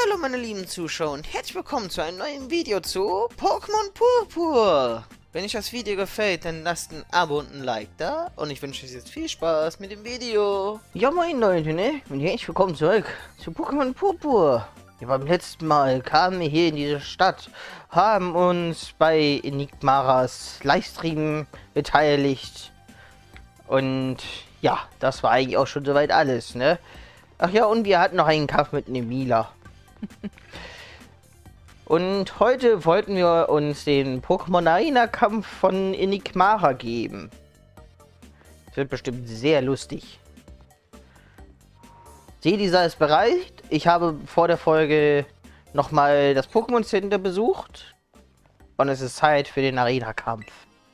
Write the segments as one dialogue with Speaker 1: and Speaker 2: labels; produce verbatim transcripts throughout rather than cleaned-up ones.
Speaker 1: Hallo meine lieben Zuschauer und herzlich willkommen zu einem neuen Video zu Pokémon Purpur. Wenn euch das Video gefällt, dann lasst ein Abo und ein Like da und ich wünsche euch jetzt viel Spaß mit dem Video.
Speaker 2: Ja moin Leute, ne? Und herzlich willkommen zurück zu Pokémon Purpur. Ja, beim letzten Mal kamen wir hier in diese Stadt, haben uns bei Enigmaras Livestream beteiligt. Und ja, das war eigentlich auch schon soweit alles, ne? Ach ja, und wir hatten noch einen Kampf mit Nemila. Und heute wollten wir uns den Pokémon Arena Kampf von Enigmara geben. Das wird bestimmt sehr lustig. Selisa ist bereit. Ich habe vor der Folge nochmal das Pokémon Center besucht. Und es ist Zeit für den Arena Kampf.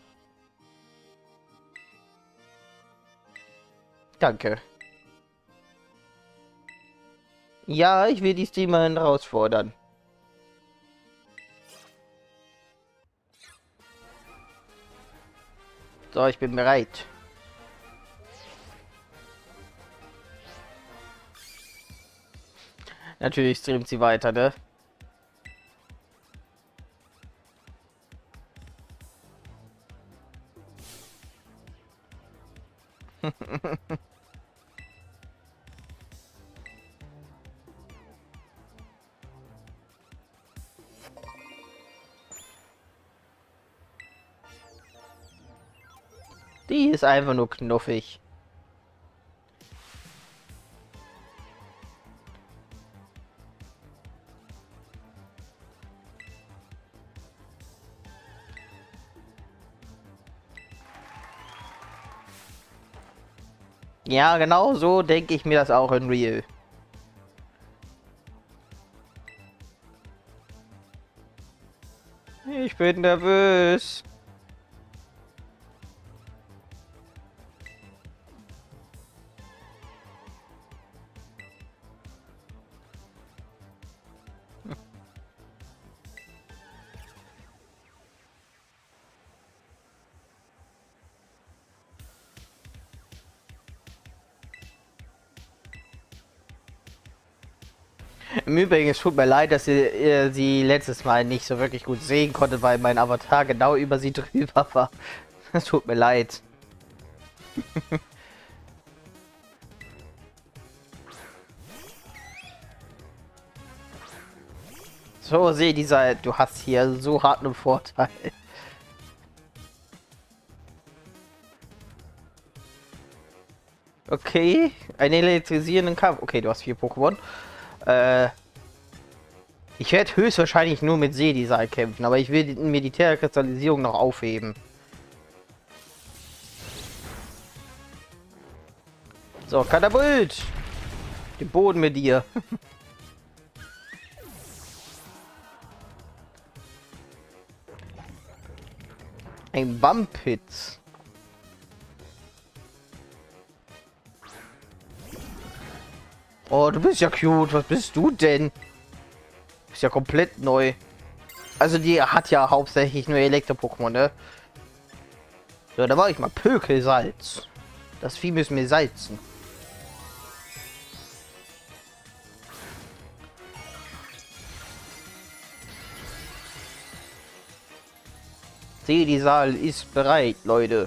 Speaker 2: Danke. Ja, ich will die Streamerin herausfordern. So, ich bin bereit. Natürlich streamt sie weiter, ne? Die ist einfach nur knuffig. Ja, genau so denke ich mir das auch in Real. Ich bin nervös. Im Übrigen, es tut mir leid, dass ihr, ihr sie letztes Mal nicht so wirklich gut sehen konntet, weil mein Avatar genau über sie drüber war. Es tut mir leid. So, sehe dieser, du hast hier so hart einen Vorteil. Okay, einen elektrisierenden Kampf. Okay, du hast vier Pokémon. Äh, ich werde höchstwahrscheinlich nur mit Seedesal kämpfen, aber ich will die Militärkristallisierung noch aufheben. So, Katapult! Den Boden mit dir. Ein Wampitz. Oh, du bist ja cute. Was bist du denn? Ist ja komplett neu. Also die hat ja hauptsächlich nur Elektro-Pokémon, ne? So, da war ich mal Pökelsalz. Das Vieh müssen wir salzen. Seedesal ist bereit, Leute.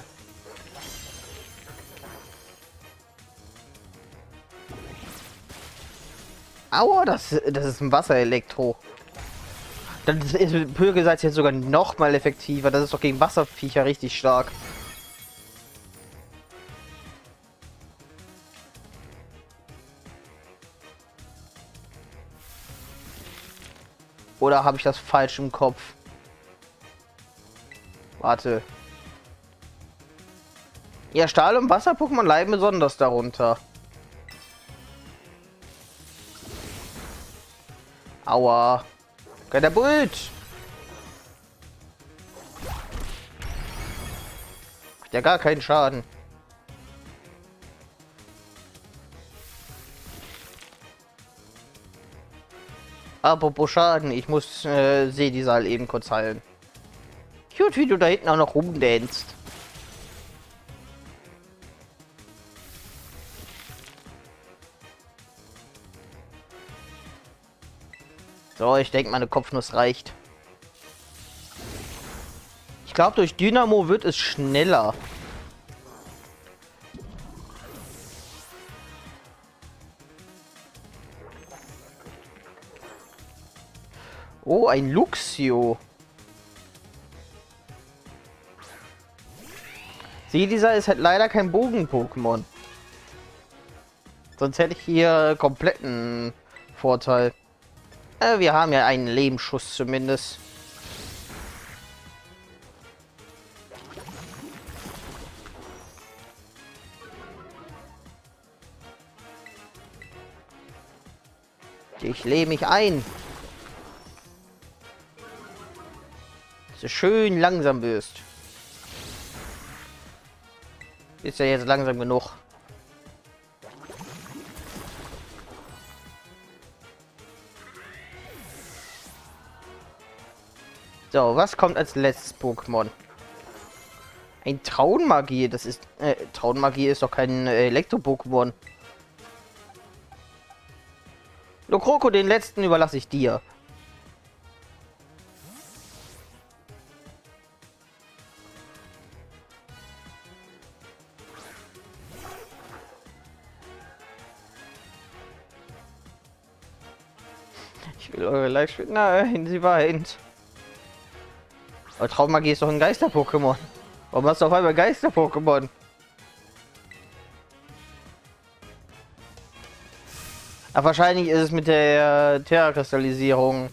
Speaker 2: Aua, das, das ist ein Wasserelektro. Dann ist Pökelsalz jetzt sogar noch mal effektiver. Das ist doch gegen Wasserviecher richtig stark. Oder habe ich das falsch im Kopf? Warte. Ja, Stahl- und Wasser-Pokémon leiden besonders darunter. Aua. Katapult. Macht ja gar keinen Schaden. Apropos Schaden, ich muss äh, Seedesal eben kurz heilen. Cute, wie du da hinten auch noch rumdänst. So, ich denke, meine Kopfnuss reicht. Ich glaube, durch Dynamo wird es schneller. Oh, ein Luxio. Sieh, dieser ist halt leider kein Bogen-Pokémon. Sonst hätte ich hier kompletten Vorteil. Äh, wir haben ja einen Lebensschuss zumindest. Ich lehne mich ein. Dass du schön langsam wirst. Ist ja jetzt langsam genug. So, was kommt als letztes Pokémon? Ein Traunmagie. Das ist... Äh, Traunmagie ist doch kein äh, Elektro-Pokémon. Lokroko, den letzten überlasse ich dir. Ich will eure Live-Spiel... Nein, sie weint. Aber Traummagie ist doch ein Geister-Pokémon. Warum hast du auf einmal Geister-Pokémon? Aber wahrscheinlich ist es mit der Terra-Kristallisierung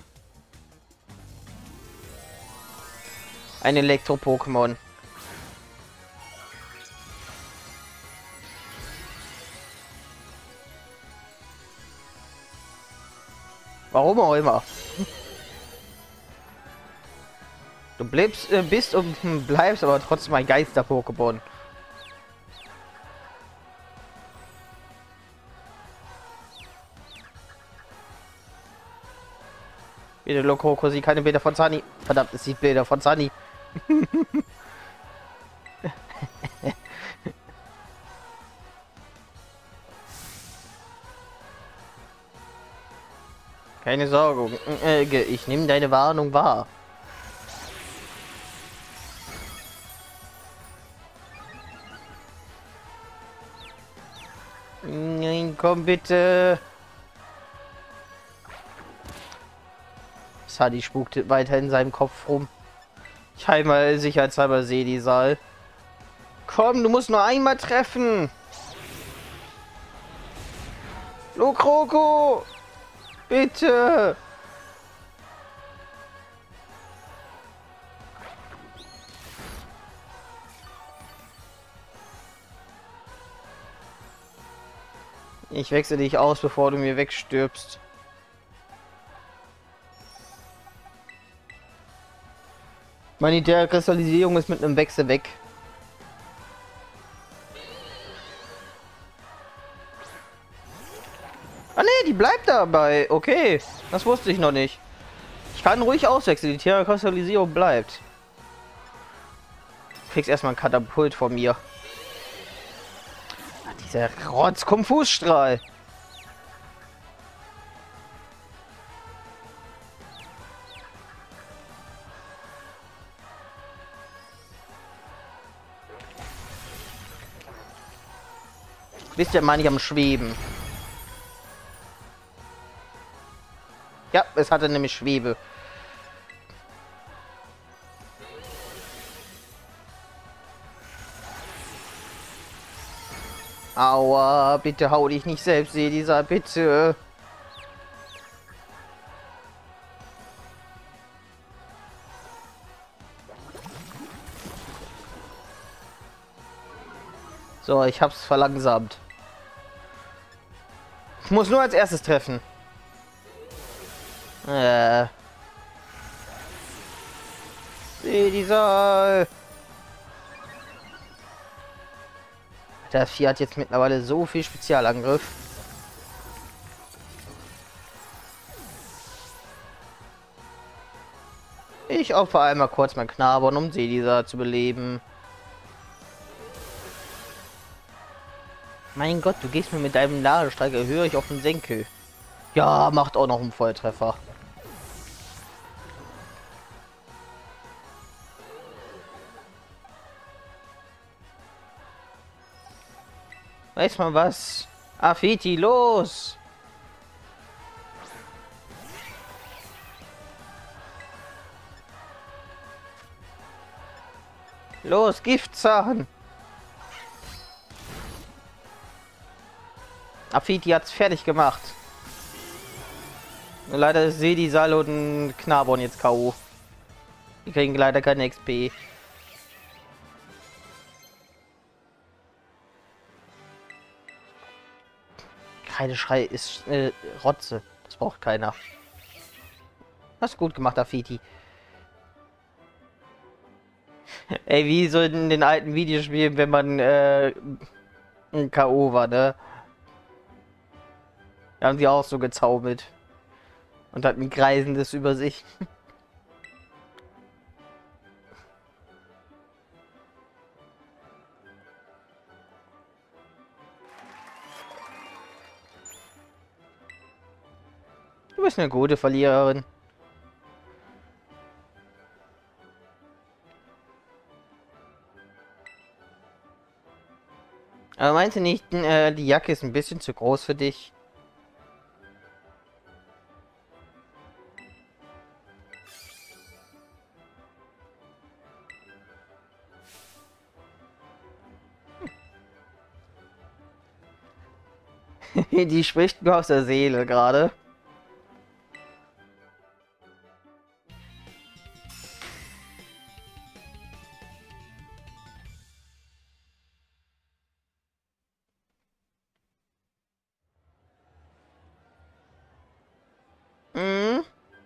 Speaker 2: ein Elektro-Pokémon. Warum auch immer. Du bleibst, äh, bist und bleibst aber trotzdem ein Geister-Pokémon. Bitte, Lokroko, sieh keine Bilder von Sunny. Verdammt, es sieht Bilder von Sunny. Keine Sorge, ich nehme deine Warnung wahr. Nein, komm bitte. Sunny spukt weiter in seinem Kopf rum. Ich halte mal sicherheitshalber Seelisal. Komm, du musst nur einmal treffen. Lokroko! Bitte! Ich wechsle dich aus, bevor du mir wegstirbst. Meine Terra-Kristallisierung ist mit einem Wechsel weg. Ah ne, die bleibt dabei. Okay, das wusste ich noch nicht. Ich kann ruhig auswechseln. Die Terra-Kristallisierung bleibt. Du kriegst erstmal ein Katapult von mir. Ach, dieser Rotz-Konfusstrahl. Wisst ihr, meine ich am Schweben. Ja, es hatte nämlich Schwebe. Aua, bitte hau dich nicht selbst, Seelisal, bitte. So, ich hab's verlangsamt. Ich muss nur als erstes treffen. Äh. Seelisal. Der Vieh hat jetzt mittlerweile so viel Spezialangriff. Ich opfer einmal kurz mein Knabern, um Seelisal zu beleben. Mein Gott, du gehst mir mit deinem Ladestreik, höre ich auf den Senkel. Ja, macht auch noch einen Volltreffer. Weiß man was? Afiti, los! Los, Giftzahn! Afiti hat's fertig gemacht. Nur leider ist Sedisal und Knabon jetzt K O. Die kriegen leider keine X P. Kreideschrei ist äh, Rotze. Das braucht keiner. Hast du gut gemacht, Afiti. Ey, wie so in den alten Videospielen, wenn man äh, ein K O war, ne? Da haben sie auch so gezaubert. Und hatten ein Greisendes über sich. Du bist eine gute Verliererin. Aber meinst du nicht, äh, die Jacke ist ein bisschen zu groß für dich? Die spricht mir aus der Seele gerade. Mhm.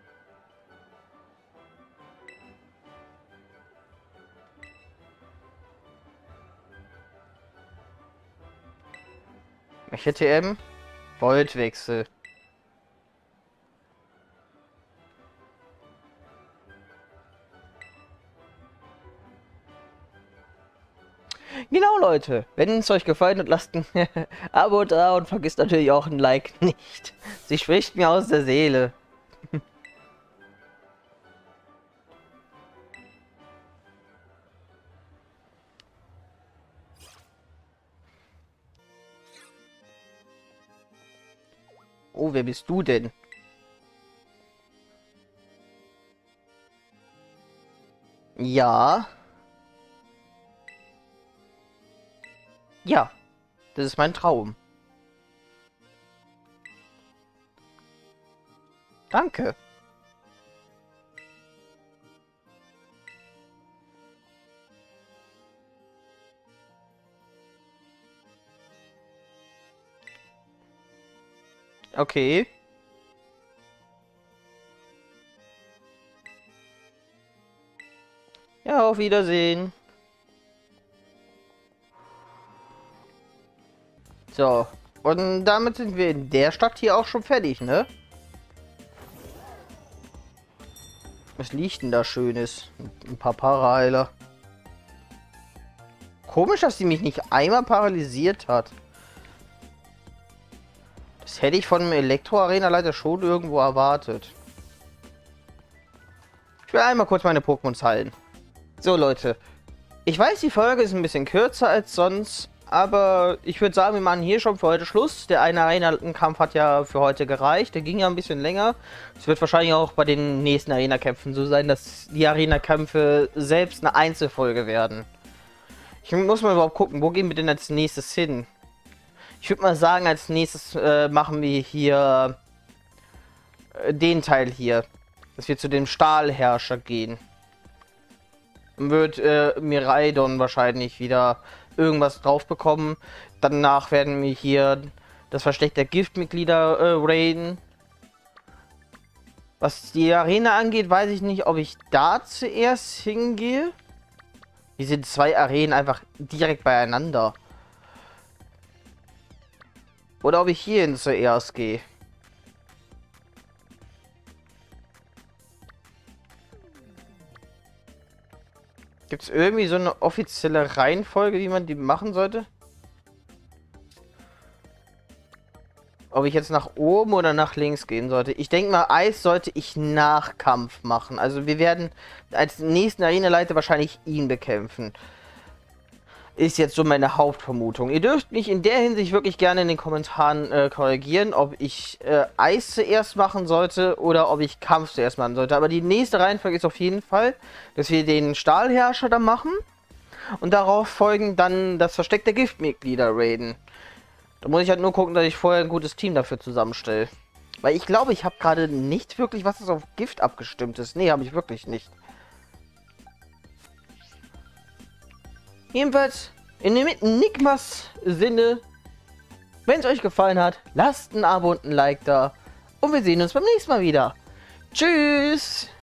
Speaker 2: Welche T M? Voltwechsel. Genau, Leute. Wenn es euch gefallen hat, lasst ein Abo da und vergisst natürlich auch ein Like nicht. Sie spricht mir aus der Seele. Oh, wer bist du denn? Ja. Ja, das ist mein Traum. Danke. Okay. Ja, auf Wiedersehen. So, und damit sind wir in der Stadt hier auch schon fertig, ne? Was liegt denn da Schönes? Ein paar Paraheiler. Komisch, dass sie mich nicht einmal paralysiert hat. Das hätte ich von einem Elektro-Arena-Leiter schon irgendwo erwartet. Ich will einmal kurz meine Pokémons heilen. So, Leute. Ich weiß, die Folge ist ein bisschen kürzer als sonst. Aber ich würde sagen, wir machen hier schon für heute Schluss. Der eine Arena-Kampf hat ja für heute gereicht. Der ging ja ein bisschen länger. Es wird wahrscheinlich auch bei den nächsten Arena-Kämpfen so sein, dass die Arena-Kämpfe selbst eine Einzelfolge werden. Ich muss mal überhaupt gucken, wo gehen wir denn als nächstes hin? Ich würde mal sagen, als nächstes äh, machen wir hier äh, den Teil hier. Dass wir zu dem Stahlherrscher gehen. Dann wird äh, Miraidon wahrscheinlich wieder irgendwas drauf bekommen. Danach werden wir hier das Versteck der Giftmitglieder äh, raiden. Was die Arena angeht, weiß ich nicht, ob ich da zuerst hingehe. Hier sind zwei Arenen einfach direkt beieinander. Oder ob ich hierhin zuerst gehe. Gibt es irgendwie so eine offizielle Reihenfolge, wie man die machen sollte? Ob ich jetzt nach oben oder nach links gehen sollte? Ich denke mal, Eis sollte ich nach Kampf machen. Also wir werden als nächsten Arenaleiter wahrscheinlich ihn bekämpfen. Ist jetzt so meine Hauptvermutung. Ihr dürft mich in der Hinsicht wirklich gerne in den Kommentaren äh, korrigieren, ob ich äh, Eis zuerst machen sollte oder ob ich Kampf zuerst machen sollte. Aber die nächste Reihenfolge ist auf jeden Fall, dass wir den Stahlherrscher da machen und darauf folgen dann das Versteck der Giftmitglieder raiden. Da muss ich halt nur gucken, dass ich vorher ein gutes Team dafür zusammenstelle. Weil ich glaube, ich habe gerade nicht wirklich was, das auf Gift abgestimmt ist. Nee, habe ich wirklich nicht. Jedenfalls, in dem Enigmas Sinne, wenn es euch gefallen hat, lasst ein Abo und ein Like da. Und wir sehen uns beim nächsten Mal wieder. Tschüss!